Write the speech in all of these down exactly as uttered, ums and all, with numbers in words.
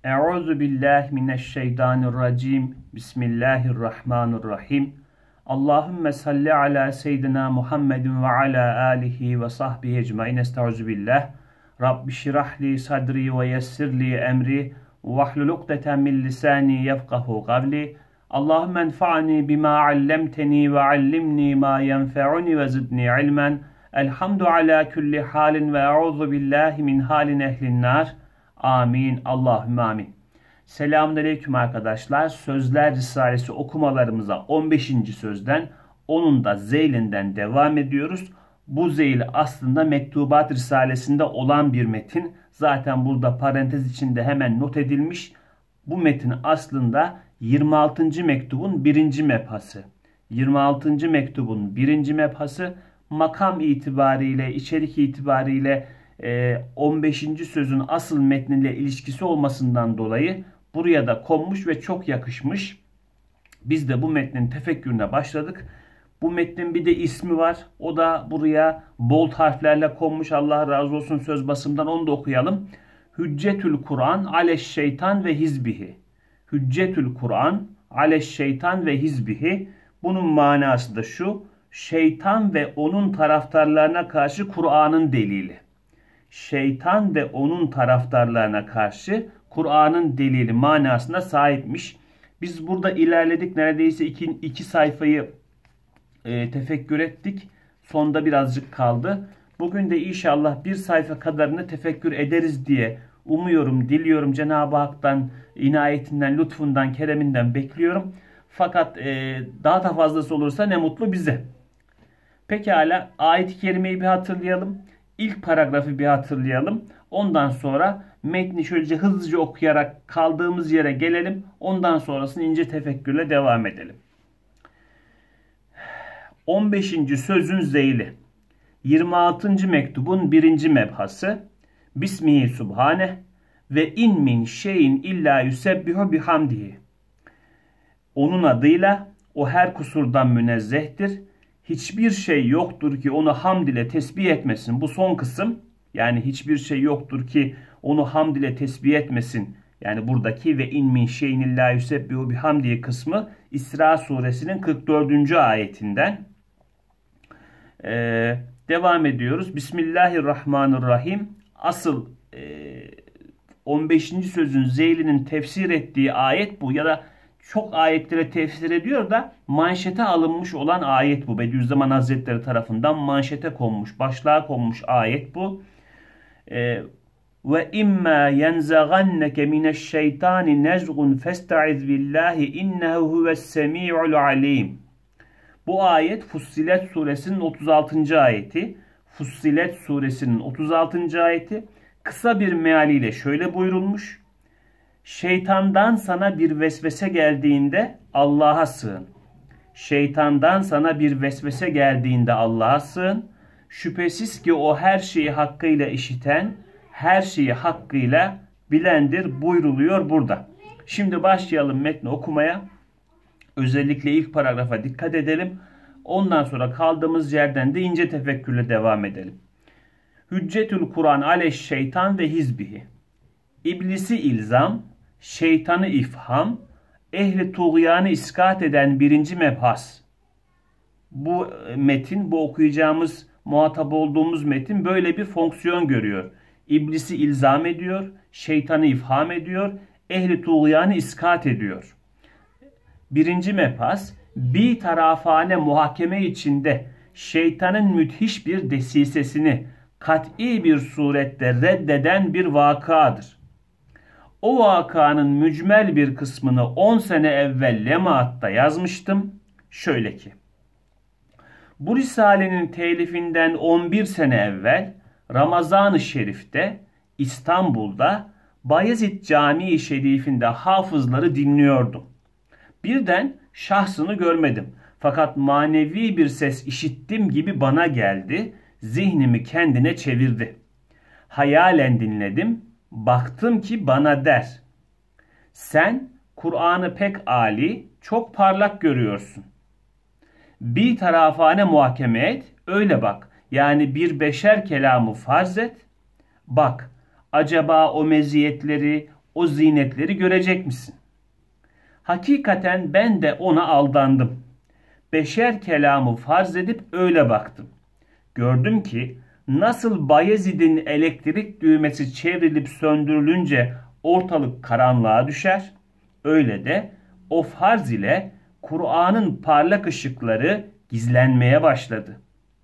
Euzu billahi mineşşeytanirracim. Bismillahirrahmanirrahim. Allahümme salli ala seyyidina Muhammedin ve ala alihi ve sahbihi ecmaîn. Estaizu billah. Rabbi şirahli sadri ve yessirli emri ve hlul ukdeten min lisani yefkahu kavli. Allahümme enfa'ni bima allemteni ve allimni ma yenfe'uni ve zidni ilmen. Elhamdu ala kulli halin ve euzu billahi min halin ehlin nar. Amin. Allahümme amin. Selamünaleyküm arkadaşlar. Sözler Risalesi okumalarımıza on beşinci sözden onun da zeylinden devam ediyoruz. Bu zeyl aslında Mektubat Risalesi'nde olan bir metin. Zaten burada parantez içinde hemen not edilmiş. Bu metin aslında yirmi altıncı mektubun birinci mebhası. yirmi altıncı mektubun birinci mebhası makam itibariyle, içerik itibariyle on beşinci sözün asıl metniyle ilişkisi olmasından dolayı buraya da konmuş ve çok yakışmış. Biz de bu metnin tefekkürüne başladık. Bu metnin bir de ismi var. O da buraya bold harflerle konmuş. Allah razı olsun söz basımdan, onu da okuyalım. Hüccetül Kur'an aleş şeytan ve hizbihi. Hüccetül Kur'an aleş şeytan ve hizbihi. Bunun manası da şu: şeytan ve onun taraftarlarına karşı Kur'an'ın delili. Şeytan ve onun taraftarlarına karşı Kur'an'ın delili manasına sahipmiş. Biz burada ilerledik. Neredeyse iki, iki sayfayı e, tefekkür ettik. Sonda birazcık kaldı. Bugün de inşallah bir sayfa kadarını tefekkür ederiz diye umuyorum, diliyorum. Cenab-ı Hak'tan, inayetinden, lütfundan, kereminden bekliyorum. Fakat e, daha da fazlası olursa ne mutlu bize. Pekala, ayet-i kerimeyi bir hatırlayalım. İlk paragrafı bir hatırlayalım. Ondan sonra metni şöylece hızlıca okuyarak kaldığımız yere gelelim. Ondan sonrasını ince tefekkürle devam edelim. on beşinci sözün zeyli. yirmi altıncı mektubun birinci mebhası. Bismihi subhaneh ve in min şeyin illa yusebbihu bihamdihi. Onun adıyla o her kusurdan münezzehtir. Hiçbir şey yoktur ki onu hamd ile tesbih etmesin. Bu son kısım, yani hiçbir şey yoktur ki onu hamd ile tesbih etmesin. Yani buradaki ve in min şeyin illa yusebbihu bihamdihi kısmı İsra suresinin kırk dördüncü ayetinden. Ee, devam ediyoruz. Bismillahirrahmanirrahim. Asıl e, on beşinci sözün zeylinin tefsir ettiği ayet bu, ya da çok ayetlere tefsir ediyor da manşete alınmış olan ayet bu. Bediüzzaman Hazretleri tarafından manşete konmuş, başlığa konmuş ayet bu. Ee, ve imma yenzaganneke mineşşeytani nezgun festaiz billahi innehu huves-semi'ul alim. Bu ayet Fussilet suresinin otuz altıncı ayeti. Fussilet suresinin otuz altıncı ayeti. Kısa bir mealiyle şöyle buyurulmuş: şeytandan sana bir vesvese geldiğinde Allah'a sığın. Şeytandan sana bir vesvese geldiğinde Allah'a sığın. Şüphesiz ki o her şeyi hakkıyla işiten, her şeyi hakkıyla bilendir buyruluyor burada. Şimdi başlayalım metni okumaya. Özellikle ilk paragrafa dikkat edelim. Ondan sonra kaldığımız yerden de ince tefekkürle devam edelim. Hüccetül Kur'an aleş şeytan ve hizbihi. İblisi ilzam, şeytanı ifham, ehli tuğyanı iskat eden birinci mebhas. Bu metin, bu okuyacağımız, muhatap olduğumuz metin böyle bir fonksiyon görüyor. İblisi ilzam ediyor, şeytanı ifham ediyor, ehli tuğyanı iskat ediyor. Birinci mebhas, bir tarafane muhakeme içinde şeytanın müthiş bir desisesini kat'i bir surette reddeden bir vakadır. O vakanın mücmel bir kısmını on sene evvel Lemaat'ta yazmıştım. Şöyle ki: bu Risale'nin telifinden on bir sene evvel Ramazan-ı Şerif'te İstanbul'da Bayezid Camii Şerif'inde hafızları dinliyordum. Birden şahsını görmedim. Fakat manevi bir ses işittim gibi bana geldi. Zihnimi kendine çevirdi. Hayalen dinledim. Baktım ki bana der: sen Kur'an'ı pek âli, çok parlak görüyorsun. Bir tarafane muhakeme et, öyle bak. Yani bir beşer kelamı farz et. Bak, acaba o meziyetleri, o zinetleri görecek misin? Hakikaten ben de ona aldandım. Beşer kelamı farz edip öyle baktım. Gördüm ki nasıl Bayezid'in elektrik düğmesi çevrilip söndürülünce ortalık karanlığa düşer, öyle de o farz ile Kur'an'ın parlak ışıkları gizlenmeye başladı.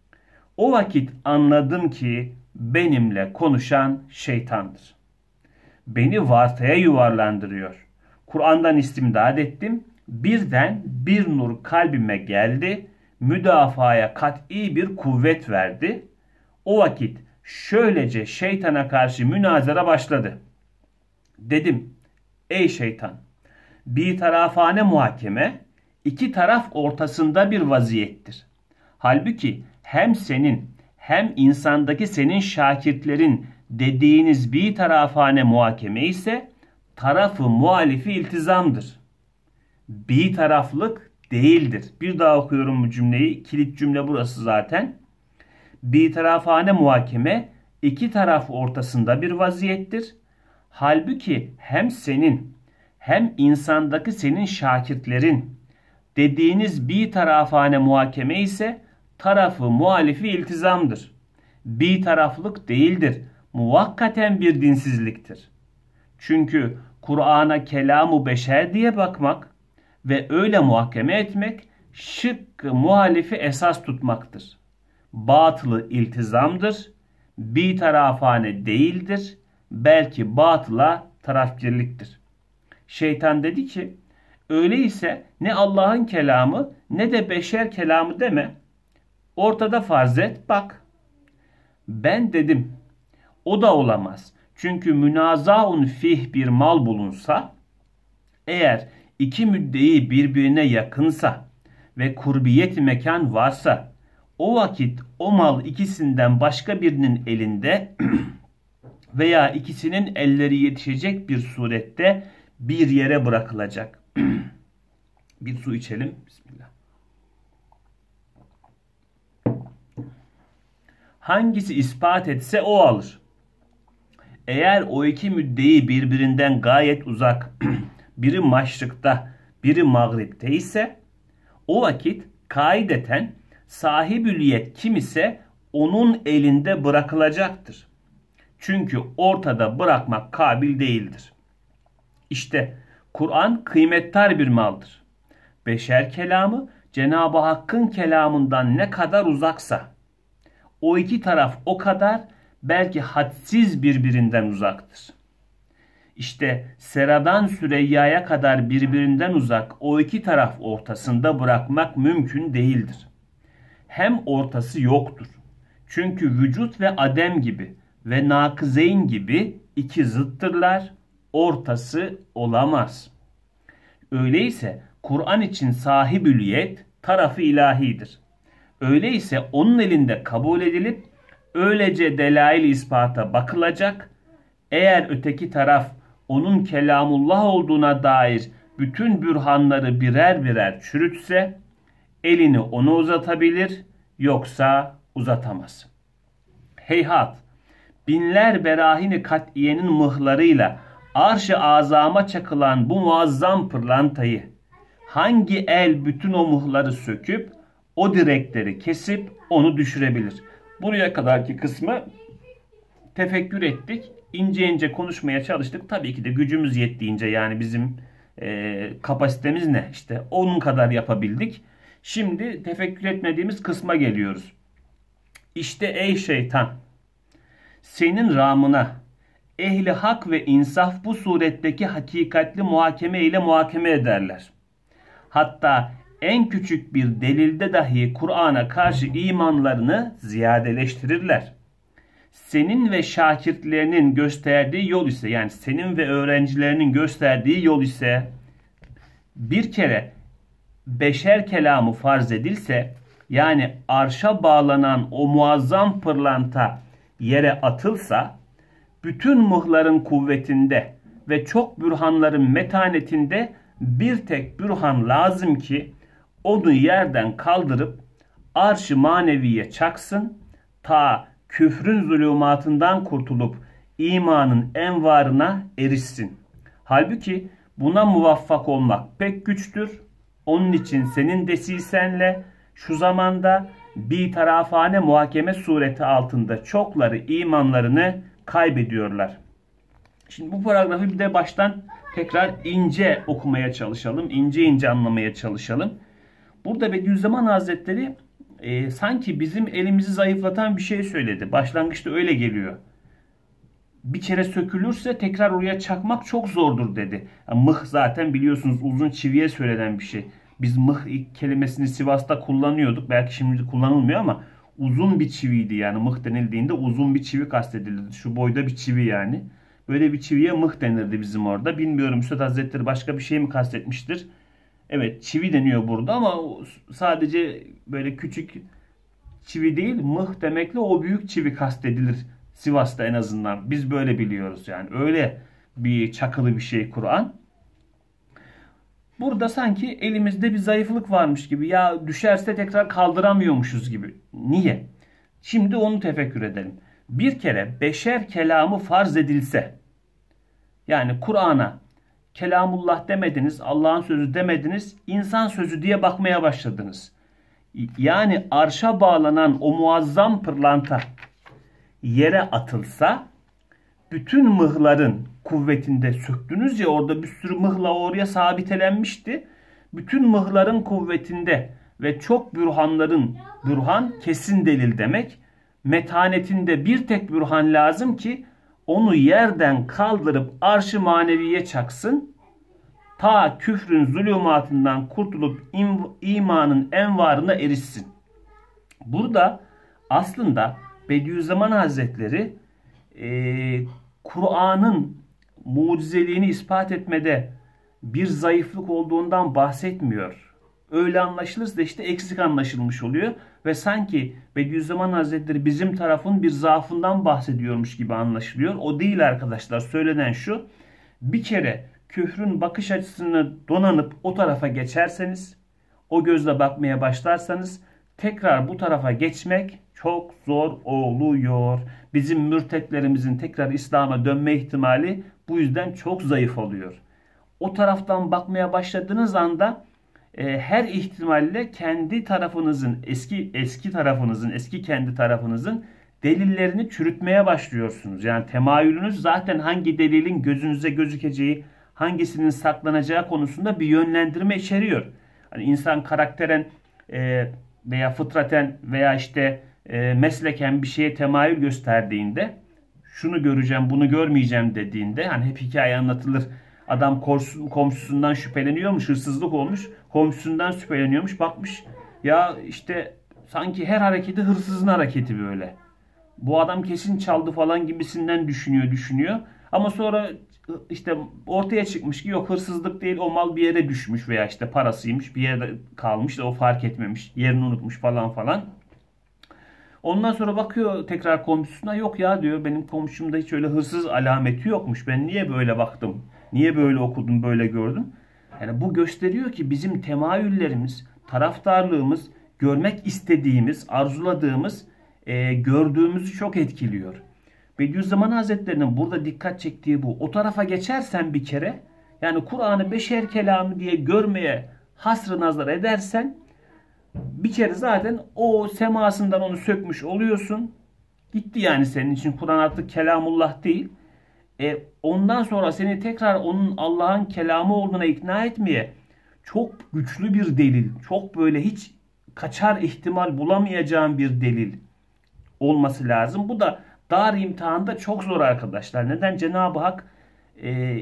O vakit anladım ki benimle konuşan şeytandır. Beni vartaya yuvarlandırıyor. Kur'an'dan istimdad ettim. Birden bir nur kalbime geldi. Müdafaya kat'i bir kuvvet verdi. O vakit şöylece şeytana karşı münazara başladı. Dedim, ey şeytan, bir tarafane muhakeme iki taraf ortasında bir vaziyettir. Halbuki hem senin hem insandaki senin şakirtlerin dediğiniz bir tarafane muhakeme ise tarafı muhalifi iltizamdır. Bir taraflık değildir. Bir daha okuyorum bu cümleyi. Kilit cümle burası zaten. Bir tarafane muhakeme iki taraf ortasında bir vaziyettir. Halbuki hem senin hem insandaki senin şakirtlerin dediğiniz bir tarafane muhakeme ise tarafı muhalifi iltizamdır. Bir taraflık değildir. Muvakkaten bir dinsizliktir. Çünkü Kur'an'a kelam-ı beşer diye bakmak ve öyle muhakeme etmek şıkkı muhalifi esas tutmaktır. Batılı iltizamdır. Bir tarafane değildir. Belki batıla tarafgirliktir. Şeytan dedi ki, öyleyse ne Allah'ın kelamı ne de beşer kelamı deme. Ortada farz et bak. Ben dedim, o da olamaz. Çünkü münazaun fih bir mal bulunsa, eğer iki müddei birbirine yakınsa ve kurbiyet mekan varsa, o vakit o mal ikisinden başka birinin elinde veya ikisinin elleri yetişecek bir surette bir yere bırakılacak. Bir su içelim. Bismillah. Hangisi ispat etse o alır. Eğer o iki müddei birbirinden gayet uzak, biri maşrıkta, biri mağripte ise, o vakit kaideten sahibüliyet kim ise onun elinde bırakılacaktır. Çünkü ortada bırakmak kabil değildir. İşte Kur'an kıymettar bir maldır. Beşer kelamı Cenab-ı Hakk'ın kelamından ne kadar uzaksa, o iki taraf o kadar belki hadsiz birbirinden uzaktır. İşte Sera'dan Süreyya'ya kadar birbirinden uzak o iki taraf ortasında bırakmak mümkün değildir. Hem ortası yoktur. Çünkü vücut ve adem gibi ve nakızeyn gibi iki zıttırlar, ortası olamaz. Öyleyse Kur'an için sahibüliyet tarafı ilahidir. Öyleyse onun elinde kabul edilip öylece delail ispata bakılacak. Eğer öteki taraf onun kelamullah olduğuna dair bütün bürhanları birer birer çürütse elini ona uzatabilir, yoksa uzatamaz. Heyhat, binler berahini kat'iyenin mıhlarıyla arş-ı azama çakılan bu muazzam pırlantayı hangi el bütün o muhları söküp o direkleri kesip onu düşürebilir? Buraya kadarki kısmı tefekkür ettik. İnce ince konuşmaya çalıştık. Tabii ki de gücümüz yettiğince, yani bizim e, kapasitemiz ne? İşte onun kadar yapabildik. Şimdi tefekkür etmediğimiz kısma geliyoruz. İşte ey şeytan, senin ramına ehli hak ve insaf bu suretteki hakikatli muhakeme ile muhakeme ederler. Hatta en küçük bir delilde dahi Kur'an'a karşı imanlarını ziyadeleştirirler. Senin ve şakirtlerinin gösterdiği yol ise, yani senin ve öğrencilerinin gösterdiği yol ise, bir kere beşer kelamı farz edilse, yani arşa bağlanan o muazzam pırlanta yere atılsa, bütün mıhların kuvvetinde ve çok bürhanların metanetinde bir tek bürhan lazım ki onu yerden kaldırıp arş-ı maneviye çaksın, ta küfrün zulümatından kurtulup imanın envarına erişsin. Halbuki buna muvaffak olmak pek güçtür. Onun için senin desisenle şu zamanda bir tarafane muhakeme sureti altında çokları imanlarını kaybediyorlar. Şimdi bu paragrafı bir de baştan tekrar ince okumaya çalışalım. İnce ince anlamaya çalışalım. Burada Bediüzzaman Hazretleri e, sanki bizim elimizi zayıflatan bir şey söyledi. Başlangıçta öyle geliyor. Bir kere sökülürse tekrar oraya çakmak çok zordur dedi. Yani mıh zaten biliyorsunuz uzun çiviye söylenen bir şey. Biz mıh kelimesini Sivas'ta kullanıyorduk. Belki şimdi kullanılmıyor ama uzun bir çiviydi yani. Mıh denildiğinde uzun bir çivi kastedilirdi. Şu boyda bir çivi yani. Böyle bir çiviye mıh denirdi bizim orada. Bilmiyorum Üstad Hazretleri başka bir şey mi kastetmiştir? Evet, çivi deniyor burada ama sadece böyle küçük çivi değil, mıh demekle o büyük çivi kastedilir Sivas'ta en azından. Biz böyle biliyoruz yani. Öyle bir çakılı bir şey Kur'an. Burada sanki elimizde bir zayıflık varmış gibi. Ya düşerse tekrar kaldıramıyormuşuz gibi. Niye? Şimdi onu tefekkür edelim. Bir kere beşer kelamı farz edilse, yani Kur'an'a kelamullah demediniz, Allah'ın sözü demediniz, insan sözü diye bakmaya başladınız. Yani arşa bağlanan o muazzam pırlanta yere atılsa, bütün mıhların kuvvetinde söktünüz ya, orada bir sürü mıhla oraya sabitelenmişti. Bütün mıhların kuvvetinde ve çok bürhanların, bürhan kesin delil demek, metanetinde bir tek bürhan lazım ki onu yerden kaldırıp arş-ı maneviye çaksın. Ta küfrün zulümatından kurtulup imanın envarına erişsin. Burada aslında Bediüzzaman Hazretleri e, Kur'an'ın mucizeliğini ispat etmede bir zayıflık olduğundan bahsetmiyor. Öyle anlaşılırsa işte eksik anlaşılmış oluyor ve sanki Bediüzzaman Hazretleri bizim tarafın bir zaafından bahsediyormuş gibi anlaşılıyor. O değil arkadaşlar. Söylenen şu: bir kere küfrün bakış açısını donanıp o tarafa geçerseniz, o gözle bakmaya başlarsanız tekrar bu tarafa geçmek çok zor oluyor. Bizim mürtetlerimizin tekrar İslam'a dönme ihtimali bu yüzden çok zayıf oluyor. O taraftan bakmaya başladığınız anda e, her ihtimalle kendi tarafınızın, eski eski tarafınızın, eski kendi tarafınızın delillerini çürütmeye başlıyorsunuz. Yani temayülünüz zaten hangi delilin gözünüze gözükeceği, hangisinin saklanacağı konusunda bir yönlendirme içeriyor. Hani insan karakteren e, veya fıtraten veya işte e, mesleken bir şeye temayül gösterdiğinde, şunu göreceğim, bunu görmeyeceğim dediğinde, hani hep hikaye anlatılır. Adam komşusundan şüpheleniyormuş, hırsızlık olmuş. Komşusundan şüpheleniyormuş, bakmış ya işte sanki her hareketi hırsızın hareketi böyle. Bu adam kesin çaldı falan gibisinden düşünüyor, düşünüyor. Ama sonra işte ortaya çıkmış ki yok, hırsızlık değil, o mal bir yere düşmüş veya işte parasıymış, bir yerde kalmış da o fark etmemiş, yerini unutmuş falan falan. Ondan sonra bakıyor tekrar komşusuna, yok ya diyor, benim komşumda hiç öyle hırsız alameti yokmuş. Ben niye böyle baktım? Niye böyle okudum, böyle gördüm? Yani bu gösteriyor ki bizim temayüllerimiz, taraftarlığımız, görmek istediğimiz, arzuladığımız, e, gördüğümüzü çok etkiliyor. Bediüzzaman Hazretleri'nin burada dikkat çektiği bu. O tarafa geçersen bir kere, yani Kur'an'ı beşer kelamı diye görmeye hasrı nazar edersen, bir kere zaten o semasından onu sökmüş oluyorsun. Gitti yani senin için. Kur'an artık kelamullah değil. E, ondan sonra seni tekrar onun Allah'ın kelamı olduğuna ikna etmeye çok güçlü bir delil, çok böyle hiç kaçar ihtimal bulamayacağın bir delil olması lazım. Bu da dar imtihanda çok zor arkadaşlar. Neden? Cenab-ı Hak e,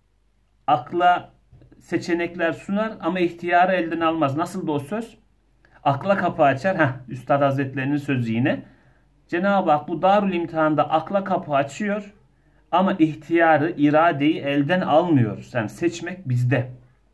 akla seçenekler sunar ama ihtiyarı elden almaz. Nasıl da o söz? Akla kapı açar. Heh, Üstad Hazretlerinin sözü yine. Cenab-ı Hak bu darül imtihanda akla kapı açıyor ama ihtiyarı, iradeyi elden almıyor. Yani seçmek bizde.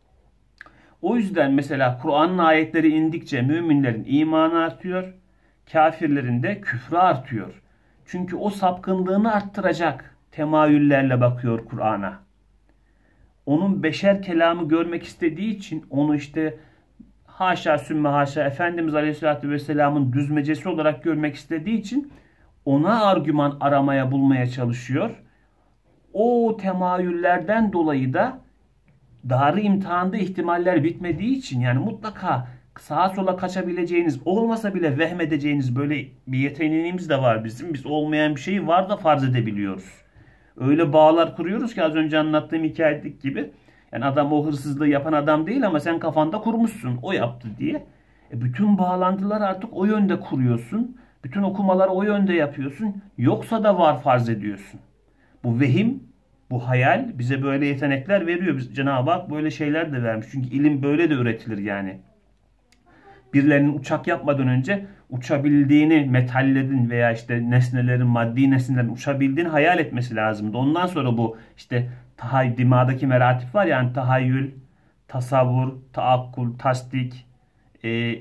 O yüzden mesela Kur'an'ın ayetleri indikçe müminlerin imanı artıyor, kafirlerin de küfrü artıyor. Çünkü o sapkınlığını arttıracak temayüllerle bakıyor Kur'an'a. Onun beşer kelamı görmek istediği için onu işte haşa sümme haşa Efendimiz Aleyhisselatü Vesselam'ın düzmecesi olarak görmek istediği için ona argüman aramaya bulmaya çalışıyor. O temayüllerden dolayı da darı imtihanda ihtimaller bitmediği için, yani mutlaka sağa sola kaçabileceğiniz, olmasa bile vehmedeceğiniz böyle bir yeteneğimiz de var bizim. Biz olmayan bir şeyi var da farz edebiliyoruz. Öyle bağlar kuruyoruz ki az önce anlattığım hikayedeki gibi. Yani adam o hırsızlığı yapan adam değil ama sen kafanda kurmuşsun. O yaptı diye. E bütün bağlantılar artık o yönde kuruyorsun. Bütün okumaları o yönde yapıyorsun. Yoksa da var farz ediyorsun. Bu vehim, bu hayal bize böyle yetenekler veriyor. Biz, Cenab-ı Hak böyle şeyler de vermiş. Çünkü ilim böyle de üretilir yani. Birilerinin uçak yapmadan önce uçabildiğini, metallerin veya işte nesnelerin, maddi nesnelerin uçabildiğini hayal etmesi lazımdı. Ondan sonra bu işte tahay, dimadaki meratip var yani tahayyül, tasavvur, taakkul, tasdik, e,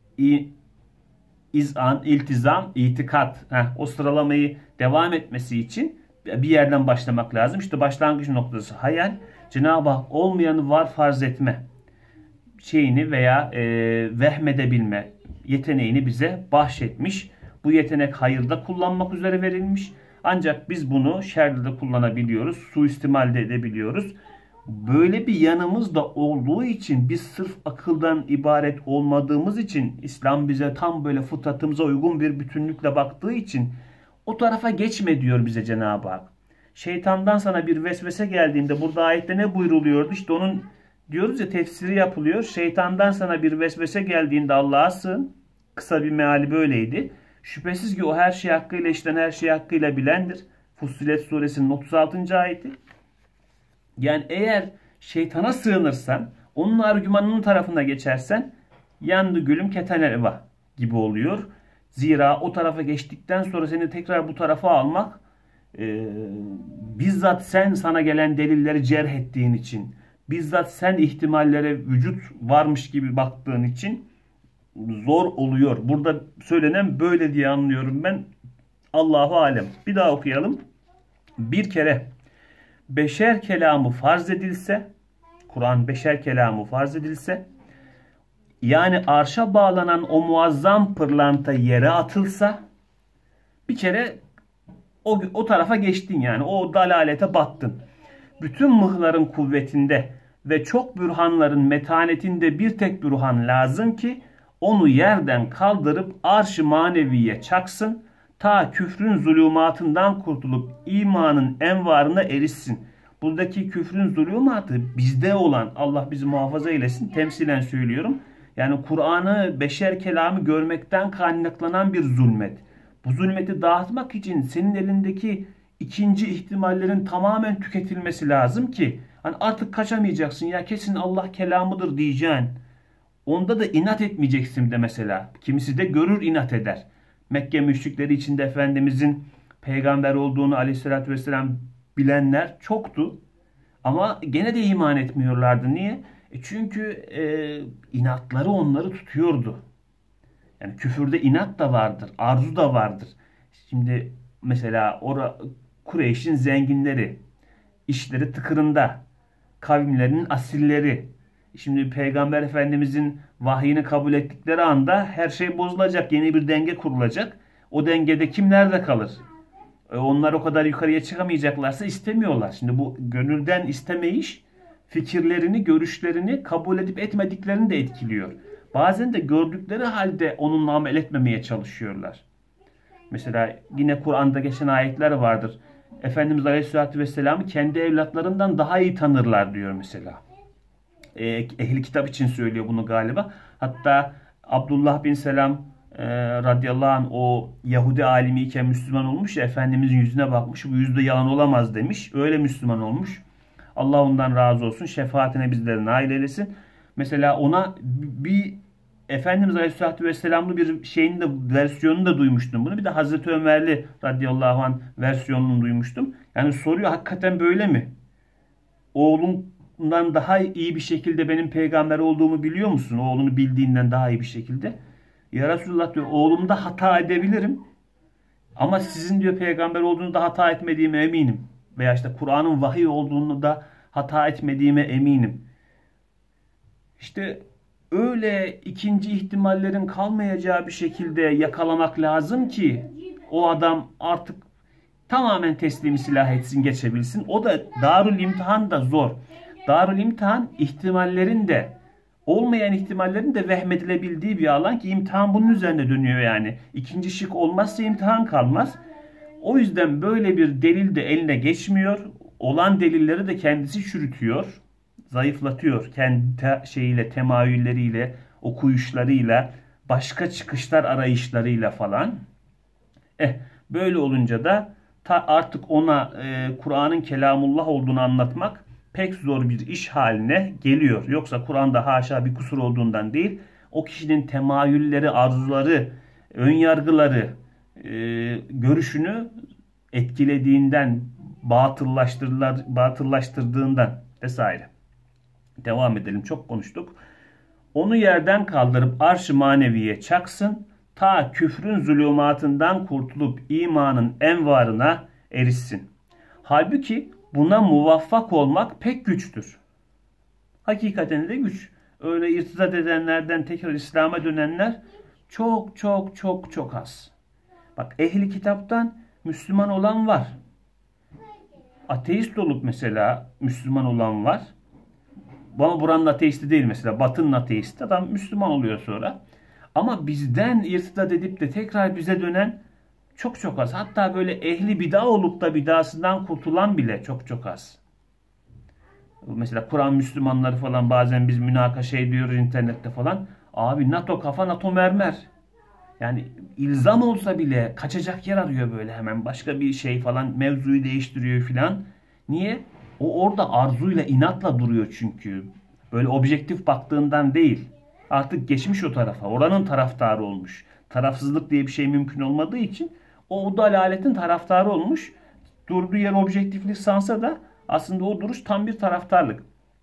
izan, iltizam, itikat. Heh, o sıralamayı devam etmesi için bir yerden başlamak lazım. İşte başlangıç noktası hayal. Cenab-ı Hak olmayanı var farz etme şeyini veya e, vehmedebilme yeteneğini bize bahşetmiş. Bu yetenek hayırda kullanmak üzere verilmiş. Ancak biz bunu şerde de kullanabiliyoruz. Suistimal de edebiliyoruz. Böyle bir yanımız da olduğu için, biz sırf akıldan ibaret olmadığımız için, İslam bize tam böyle fıtratımıza uygun bir bütünlükle baktığı için o tarafa geçme diyor bize Cenab-ı Hak. Şeytandan sana bir vesvese geldiğinde, burada ayette ne buyruluyordu? İşte onun diyoruz ya, tefsiri yapılıyor. Şeytandan sana bir vesvese geldiğinde Allah'a sığın. Kısa bir meali böyleydi. Şüphesiz ki o her şey hakkıyla işten, her şey hakkıyla bilendir. Fussilet suresinin otuz altıncı ayeti. Yani eğer şeytana sığınırsan, onun argümanının tarafına geçersen, yandı gülüm keten eva gibi oluyor. Zira o tarafa geçtikten sonra seni tekrar bu tarafa almak, e, bizzat sen sana gelen delilleri cerh ettiğin için, bizzat sen ihtimallere vücut varmış gibi baktığın için zor oluyor. Burada söylenen böyle diye anlıyorum ben. Allahu alem. Bir daha okuyalım. Bir kere beşer kelamı farz edilse, Kur'an beşer kelamı farz edilse, yani arşa bağlanan o muazzam pırlanta yere atılsa, bir kere o, o tarafa geçtin yani. O dalalete battın. Bütün mıhların kuvvetinde ve çok bürhanların metanetinde bir tek bürhan lazım ki onu yerden kaldırıp arş-ı maneviye çaksın, ta küfrün zulümatından kurtulup imanın envarına erişsin. Buradaki küfrün zulümatı bizde olan, Allah bizi muhafaza eylesin, temsilen söylüyorum. Yani Kur'an'ı beşer kelamı görmekten kaynaklanan bir zulmet. Bu zulmeti dağıtmak için senin elindeki ikinci ihtimallerin tamamen tüketilmesi lazım ki hani artık kaçamayacaksın, ya kesin Allah kelamıdır diyeceksin. Onda da inat etmeyeceksin de mesela. Kimisi de görür inat eder. Mekke müşrikleri içinde Efendimizin peygamber olduğunu aleyhissalatü vesselam bilenler çoktu. Ama gene de iman etmiyorlardı. Niye? E çünkü e, inatları onları tutuyordu. Yani küfürde inat da vardır, arzu da vardır. Şimdi mesela ora, Kureyş'in zenginleri, işleri tıkırında, kavimlerinin asilleri. Şimdi Peygamber Efendimizin vahyini kabul ettikleri anda her şey bozulacak, yeni bir denge kurulacak. O dengede kim nerede kalır? E onlar o kadar yukarıya çıkamayacaklarsa istemiyorlar. Şimdi bu gönülden istemeyiş, fikirlerini, görüşlerini kabul edip etmediklerini de etkiliyor. Bazen de gördükleri halde onunla amel etmemeye çalışıyorlar. Mesela yine Kur'an'da geçen ayetler vardır. Efendimiz Aleyhisselatü Vesselam'ı kendi evlatlarından daha iyi tanırlar diyor mesela. E, ehli kitap için söylüyor bunu galiba. Hatta Abdullah bin Selam e, radıyallahu anh, o Yahudi alimiyken Müslüman olmuş ya, Efendimizin yüzüne bakmış. Bu yüzde yalan olamaz demiş. Öyle Müslüman olmuş. Allah ondan razı olsun. Şefaatine bizleri nail eylesin. Mesela ona bir Efendimiz Aleyhisselatü Vesselam'lı bir şeyin de versiyonunu da duymuştum bunu. Bir de Hazreti Ömerli radıyallahu anh versiyonunu duymuştum. Yani soruyor, hakikaten böyle mi? Oğlundan daha iyi bir şekilde benim peygamber olduğumu biliyor musun? Oğlunu bildiğinden daha iyi bir şekilde. Ya Resulullah diyor, oğlumda hata edebilirim. Ama sizin diyor peygamber olduğunu da hata etmediğime eminim. Veya işte Kur'an'ın vahiy olduğunu da hata etmediğime eminim. İşte öyle ikinci ihtimallerin kalmayacağı bir şekilde yakalamak lazım ki o adam artık Tamamen teslimi silah etsin, geçebilsin. O da Darül İmtihan da zor. Darül İmtihan ihtimallerin de, olmayan ihtimallerin de vehmedilebildiği bir alan ki imtihan bunun üzerine dönüyor yani. İkinci şık olmazsa imtihan kalmaz. O yüzden böyle bir delil de eline geçmiyor. Olan delilleri de kendisi çürütüyor, zayıflatıyor. Kendi te şeyiyle, temayülleriyle, okuyuşlarıyla, başka çıkışlar arayışlarıyla falan. Eh, böyle olunca da ta artık ona e, Kur'an'ın kelamullah olduğunu anlatmak pek zor bir iş haline geliyor. Yoksa Kur'an'da haşa bir kusur olduğundan değil, o kişinin temayülleri, arzuları, önyargıları, e, görüşünü etkilediğinden, batıllaştırdığından vesaire. Devam edelim. Çok konuştuk. Onu yerden kaldırıp arş-ı maneviye çaksın, ta küfrün zulümatından kurtulup imanın envarına erişsin. Halbuki buna muvaffak olmak pek güçtür. Hakikaten de güç. Öyle irtidat edenlerden tekrar İslam'a dönenler çok çok çok çok az. Bak, ehli kitaptan Müslüman olan var. Ateist olup mesela Müslüman olan var. Ama buranın ateisti değil mesela. Batı'nın ateisti. Adam Müslüman oluyor sonra. Ama bizden irtidat edip de tekrar bize dönen çok çok az. Hatta böyle ehli bid'a olup da bid'asından kurtulan bile çok çok az. Mesela Kur'an Müslümanları falan bazen biz münakaşa ediyoruz internette falan. Abi NATO kafa, NATO mermer. Yani ilzam olsa bile kaçacak yer arıyor böyle hemen. Başka bir şey falan, mevzuyu değiştiriyor filan. Niye? O orada arzuyla, inatla duruyor çünkü. Böyle objektif baktığından değil. Artık geçmiş o tarafa. Oranın taraftarı olmuş. Tarafsızlık diye bir şey mümkün olmadığı için o, o dalaletin taraftarı olmuş. Durduğu yer objektiflik sansa da aslında o duruş tam bir taraftarlık.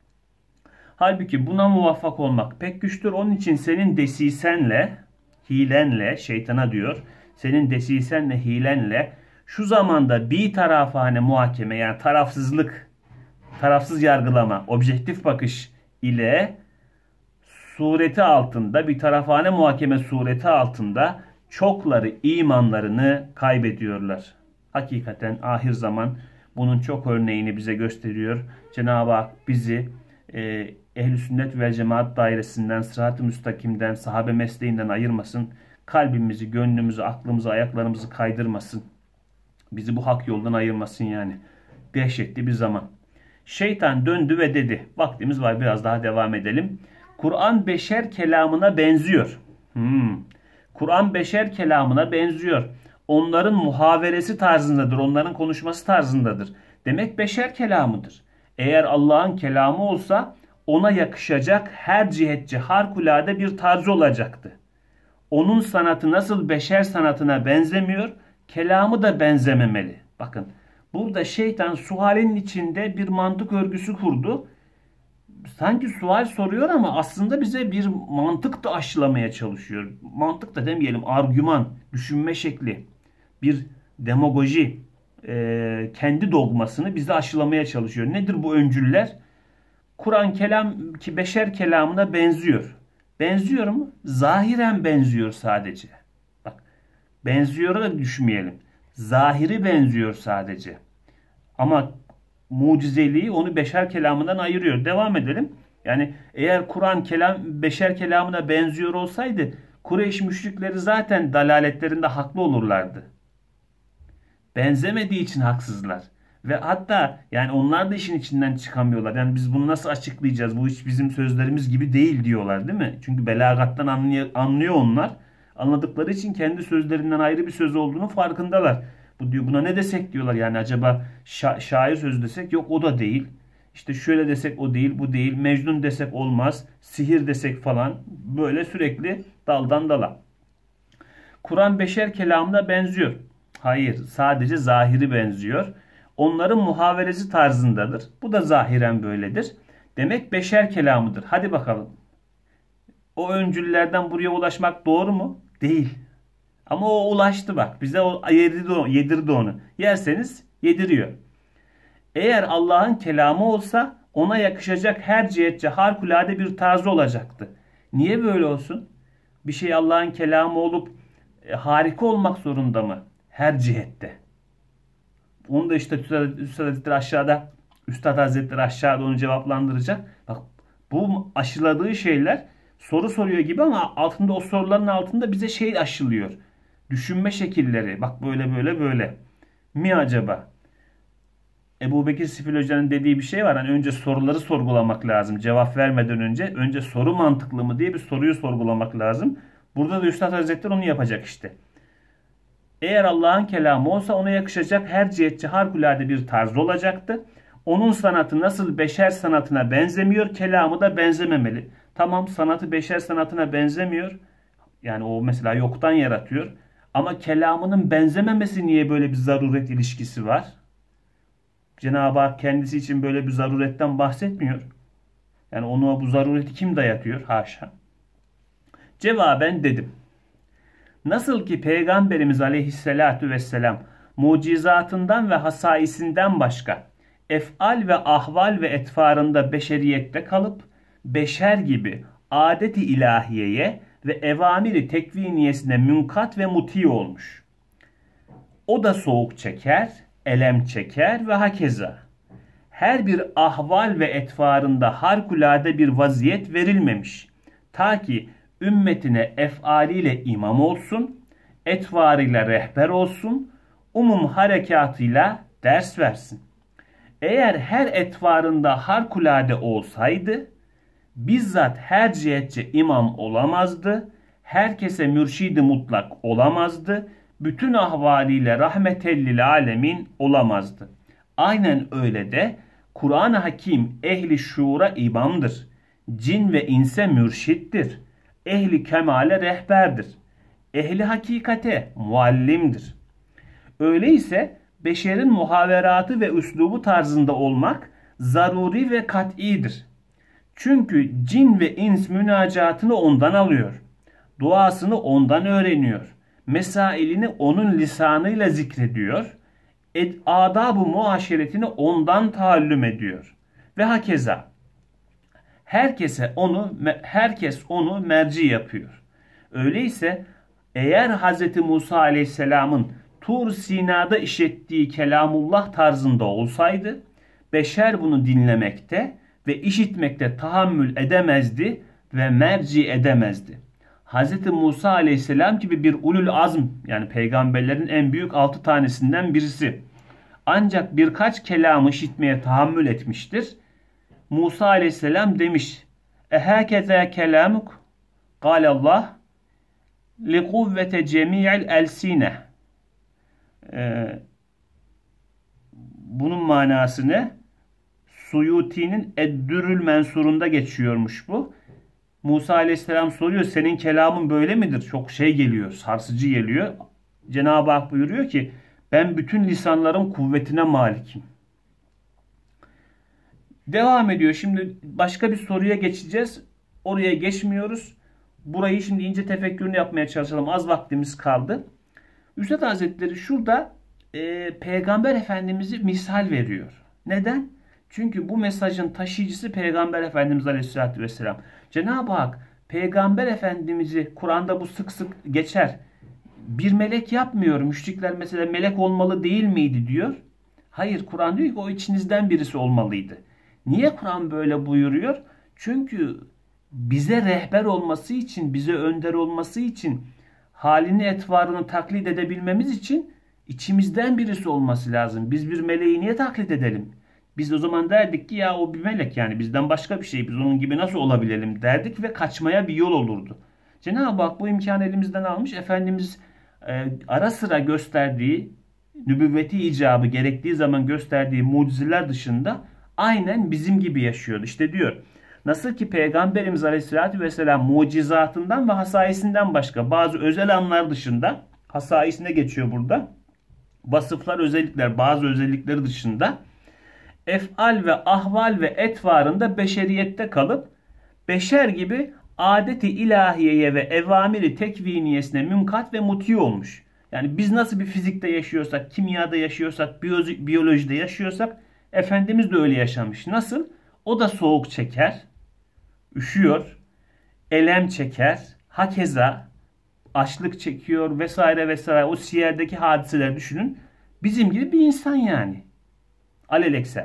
Halbuki buna muvaffak olmak pek güçtür. Onun için senin desisenle, hilenle, şeytana diyor, senin desisenle, hilenle şu zamanda bir tarafane muhakeme, yani tarafsızlık, tarafsız yargılama, objektif bakış ile sureti altında, bir tarafane muhakeme sureti altında çokları imanlarını kaybediyorlar. Hakikaten ahir zaman bunun çok örneğini bize gösteriyor. Cenab-ı Hak bizi e, Ehl-i Sünnet ve Cemaat dairesinden, sırat-ı müstakimden, sahabe mesleğinden ayırmasın. Kalbimizi, gönlümüzü, aklımızı, ayaklarımızı kaydırmasın. Bizi bu hak yoldan ayırmasın yani. Dehşetli bir zaman. Şeytan döndü ve dedi. Vaktimiz var, biraz daha devam edelim. Kur'an beşer kelamına benziyor. Hmm. Kur'an beşer kelamına benziyor. Onların muhaveresi tarzındadır. Onların konuşması tarzındadır. Demek beşer kelamıdır. Eğer Allah'ın kelamı olsa ona yakışacak her cihetçe harikulade bir tarzı olacaktı. Onun sanatı nasıl beşer sanatına benzemiyor, kelamı da benzememeli. Bakın, burada şeytan sualin içinde bir mantık örgüsü kurdu. Sanki sual soruyor ama aslında bize bir mantık da aşılamaya çalışıyor. Mantık da demeyelim, argüman, düşünme şekli, bir demagoji, e, kendi dogmasını bize aşılamaya çalışıyor. Nedir bu öncüller? Kur'an kelam ki beşer kelamına benziyor. Benziyor mu? Zahiren benziyor sadece. Bak, benziyor da düşünmeyelim. Zahiri benziyor sadece. Ama mucizeliği onu beşer kelamından ayırıyor. Devam edelim. Yani eğer Kur'an kelam beşer kelamına benziyor olsaydı Kureyş müşrikleri zaten dalaletlerinde haklı olurlardı. Benzemediği için haksızlar. Ve hatta yani onlar da işin içinden çıkamıyorlar. Yani biz bunu nasıl açıklayacağız? Bu hiç bizim sözlerimiz gibi değil diyorlar, değil mi? Çünkü belagattan anlıyor, anlıyor onlar. Anladıkları için kendi sözlerinden ayrı bir söz olduğunu farkındalar. Bu diyor, buna ne desek diyorlar. Yani acaba şa şair sözü desek, yok o da değil. İşte şöyle desek o değil, bu değil. Mecnun desek olmaz. Sihir desek falan. Böyle sürekli daldan dala. Kur'an beşer kelamına benziyor. Hayır, sadece zahiri benziyor. Onların muhaveresi tarzındadır. Bu da zahiren böyledir. Demek beşer kelamıdır. Hadi bakalım. O öncüllerden buraya ulaşmak doğru mu? Değil. Ama o ulaştı bak. Bize o yedirdi, yedirdi onu. Yerseniz yediriyor. Eğer Allah'ın kelamı olsa ona yakışacak her cihetçe harikulade bir tarzı olacaktı. Niye böyle olsun? Bir şey Allah'ın kelamı olup e, harika olmak zorunda mı? Her cihette. Onu da işte Üstad, Üstad Hazretleri aşağıda Üstad Hazretleri aşağıda onu cevaplandıracak. Bak bu aşıladığı şeyler soru soruyor gibi ama altında o soruların altında bize şey aşılıyor. Düşünme şekilleri. Bak böyle böyle böyle. Mi acaba? Ebu Bekir Sifil Hoca'nın dediği bir şey var. Hani önce soruları sorgulamak lazım. Cevap vermeden önce. Önce soru mantıklı mı diye bir soruyu sorgulamak lazım. Burada da Üstad Hazretleri onu yapacak işte. Eğer Allah'ın kelamı olsa ona yakışacak her cihetçi harikulade bir tarz olacaktı. Onun sanatı nasıl beşer sanatına benzemiyor, kelamı da benzememeli. Tamam, sanatı beşer sanatına benzemiyor. Yani o mesela yoktan yaratıyor. Ama kelamının benzememesi niye böyle bir zaruret ilişkisi var? Cenab-ı Hak kendisi için böyle bir zaruretten bahsetmiyor. Yani ona bu zarureti kim dayatıyor? Haşa. Cevaben dedim. Nasıl ki Peygamberimiz Aleyhisselatü Vesselam mucizatından ve hasaisinden başka efal ve ahval ve etfarında beşeriyette kalıp beşer gibi adeti ilahiyeye ve evamiri tekviniyesine münkat ve muti olmuş. O da soğuk çeker, elem çeker ve hakeza. Her bir ahval ve etfarında harikulade bir vaziyet verilmemiş. Ta ki ümmetine efaliyle imam olsun, etvarıyla rehber olsun, umum harekatıyla ders versin. Eğer her etvarında harikulade olsaydı, bizzat her cihetçe imam olamazdı, herkese mürşidi mutlak olamazdı, bütün ahvaliyle rahmetellil alemin olamazdı. Aynen öyle de Kur'an-ı Hakim ehli şuura imamdır. Cin ve inse mürşittir. Ehli kemale rehberdir. Ehli hakikate muallimdir. Öyleyse beşerin muhaveratı ve üslubu tarzında olmak zaruri ve kat'idir. Çünkü cin ve ins münacatını ondan alıyor. Duasını ondan öğreniyor. Mesailini onun lisanıyla zikrediyor. Adab-ı muaşeretini ondan taallüm ediyor. Ve hakeza. Herkese onu, herkes onu merci yapıyor. Öyleyse eğer Hz. Musa Aleyhisselam'ın Tur Sina'da işittiği kelamullah tarzında olsaydı, beşer bunu dinlemekte ve işitmekte tahammül edemezdi ve merci edemezdi. Hz. Musa Aleyhisselam gibi bir ulul azm, yani peygamberlerin en büyük altı tanesinden birisi, ancak birkaç kelamı işitmeye tahammül etmiştir. Musa Aleyhisselam demiş: "Ehâkeze kelamuk?" Kâlallah li kuvvete cemi'il elsine. Ee, bunun manası ne? Suyuti'nin Eddürül Mensur'unda geçiyormuş bu. Musa Aleyhisselam soruyor, senin kelamın böyle midir? Çok şey geliyor, sarsıcı geliyor. Cenab-ı Hak buyuruyor ki, ben bütün lisanların kuvvetine malikim. Devam ediyor. Şimdi başka bir soruya geçeceğiz. Oraya geçmiyoruz. Burayı şimdi ince tefekkürünü yapmaya çalışalım. Az vaktimiz kaldı. Üstad Hazretleri şurada e, Peygamber Efendimiz'i misal veriyor. Neden? Çünkü bu mesajın taşıyıcısı Peygamber Efendimiz Aleyhisselatü Vesselam. Cenab-ı Hak Peygamber Efendimiz'i, Kur'an'da bu sık sık geçer, bir melek yapmıyor. Müşrikler mesela melek olmalı değil miydi diyor. Hayır, Kur'an diyor ki o içinizden birisi olmalıydı. Niye Kur'an böyle buyuruyor? Çünkü bize rehber olması için, bize önder olması için, halini etvarını taklit edebilmemiz için içimizden birisi olması lazım. Biz bir meleği niye taklit edelim? Biz o zaman derdik ki ya o bir melek, yani bizden başka bir şey, biz onun gibi nasıl olabilelim derdik ve kaçmaya bir yol olurdu. Cenab-ı Hak bu imkanı elimizden almış. Efendimiz e, ara sıra gösterdiği, nübüvveti icabı gerektiği zaman gösterdiği mucizeler dışında aynen bizim gibi yaşıyordu. İşte diyor, nasıl ki Peygamberimiz Aleyhisselatü Vesselam mucizatından ve hasaisinden başka bazı özel anlar dışında, hasaisine geçiyor burada, vasıflar, özellikler, bazı özellikleri dışında efal ve ahval ve etvarında beşeriyette kalıp beşer gibi adeti ilahiyeye ve evamiri tekviniyesine münkat ve muti olmuş. Yani biz nasıl bir fizikte yaşıyorsak, kimyada yaşıyorsak, biyolojide yaşıyorsak Efendimiz de öyle yaşamış. Nasıl? O da soğuk çeker, üşüyor, elem çeker, hakeza açlık çekiyor vesaire vesaire. O siyerdeki hadiseler düşünün. Bizim gibi bir insan yani. Alelekser.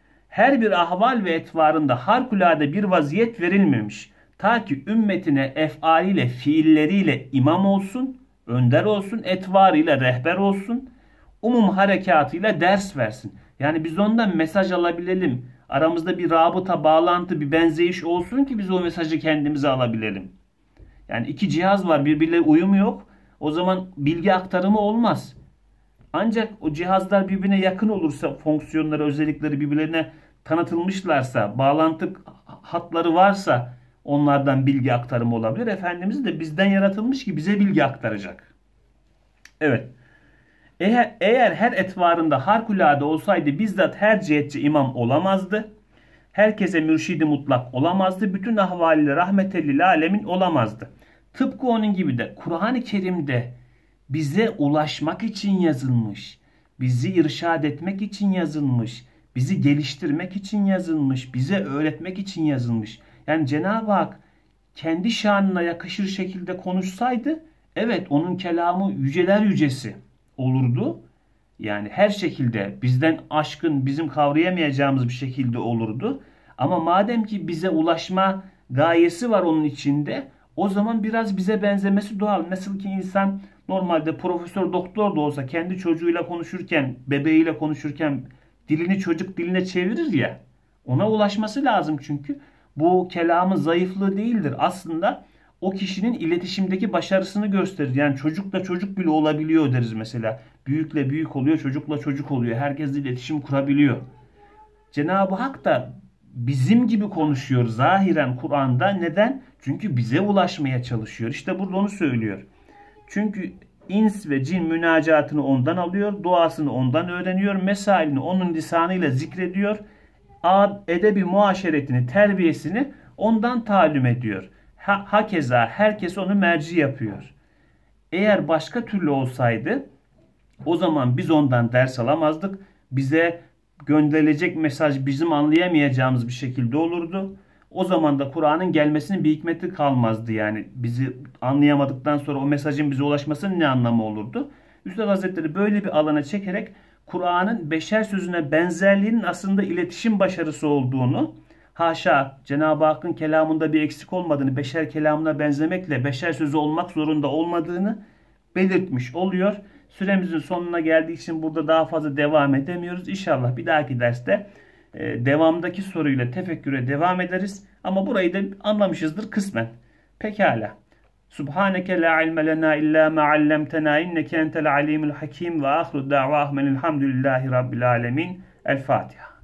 Her bir ahval ve etvarında harikulade bir vaziyet verilmemiş. Ta ki ümmetine efaliyle, fiilleriyle imam olsun, önder olsun, etvarıyla rehber olsun, umum harekatıyla ders versin. Yani biz ondan mesaj alabilelim. Aramızda bir rabıta, bağlantı, bir benzeyiş olsun ki biz o mesajı kendimize alabilelim. Yani iki cihaz var, birbirine uyumu yok. O zaman bilgi aktarımı olmaz. Ancak o cihazlar birbirine yakın olursa, fonksiyonları, özellikleri birbirlerine tanıtılmışlarsa, bağlantı hatları varsa onlardan bilgi aktarımı olabilir. Efendimiz de bizden yaratılmış ki bize bilgi aktaracak. Evet. Eğer, eğer her etvarında harikulade olsaydı bizzat her cihetçi imam olamazdı. Herkese mürşidi mutlak olamazdı. Bütün ahvaliyle rahmetellil alemin olamazdı. Tıpkı onun gibi de Kur'an-ı Kerim'de bize ulaşmak için yazılmış, bizi irşad etmek için yazılmış, bizi geliştirmek için yazılmış, bize öğretmek için yazılmış. Yani Cenab-ı Hak kendi şanına yakışır şekilde konuşsaydı, evet onun kelamı yüceler yücesi olurdu. Yani her şekilde bizden aşkın, bizim kavrayamayacağımız bir şekilde olurdu. Ama madem ki bize ulaşma gayesi var onun içinde, o zaman biraz bize benzemesi doğal. Nasıl ki insan normalde profesör doktor da olsa kendi çocuğuyla konuşurken, bebeğiyle konuşurken dilini çocuk diline çevirir ya. Ona ulaşması lazım çünkü. Bu kelamı zayıflığı değildir. Aslında o kişinin iletişimdeki başarısını gösterir. Yani çocukla çocuk bile olabiliyor deriz mesela. Büyükle büyük oluyor, çocukla çocuk oluyor. Herkesle iletişim kurabiliyor. Cenab-ı Hak da bizim gibi konuşuyor zahiren Kur'an'da. Neden? Çünkü bize ulaşmaya çalışıyor. İşte burada onu söylüyor. Çünkü ins ve cin münacatını ondan alıyor, duasını ondan öğreniyor, mesailini onun lisanıyla zikrediyor, edebi muaşeretini, terbiyesini ondan talim ediyor. Ha, hakeza herkes onu merci yapıyor. Eğer başka türlü olsaydı o zaman biz ondan ders alamazdık. Bize gönderilecek mesaj bizim anlayamayacağımız bir şekilde olurdu. O zaman da Kur'an'ın gelmesinin bir hikmeti kalmazdı yani. Bizi anlayamadıktan sonra o mesajın bize ulaşmasının ne anlamı olurdu? Üstad Hazretleri böyle bir alana çekerek Kur'an'ın beşer sözüne benzerliğinin aslında iletişim başarısı olduğunu, haşa Cenab-ı Hakk'ın kelamında bir eksik olmadığını, beşer kelamına benzemekle beşer sözü olmak zorunda olmadığını belirtmiş oluyor. Süremizin sonuna geldiği için burada daha fazla devam edemiyoruz. İnşallah bir dahaki derste e, devamdaki soruyla tefekküre devam ederiz. Ama burayı da anlamışızdır kısmen. Pekala. Subhaneke la ilme lena illa ma allamtena inneke entel alimul hakim ve ahru da'vahum elhamdülillahi rabbil alemin. El Fatiha.